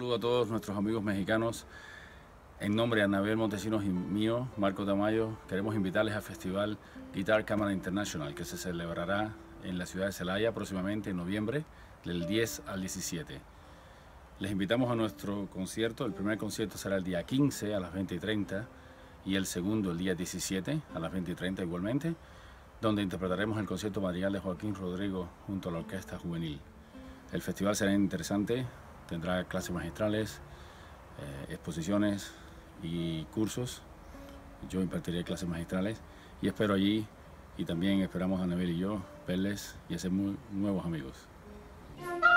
saludo a todos nuestros amigos mexicanos. En nombre de Anabel Montesinos y mío, Marco Tamayo, queremos invitarles al Festival Guitar Cámara International, que se celebrará en la ciudad de Celaya próximamente en noviembre, del 10 al 17. Les invitamos a nuestro concierto. El primer concierto será el día 15 a las 20:30 y el segundo el día 17 a las 20:30 igualmente, donde interpretaremos el concierto madrigal de Joaquín Rodrigo junto a la Orquesta Juvenil. El festival será interesante, tendrá clases magistrales, exposiciones y cursos. Yo impartiré clases magistrales y espero allí, y también esperamos a Anabel y yo, verles y hacer muy nuevos amigos.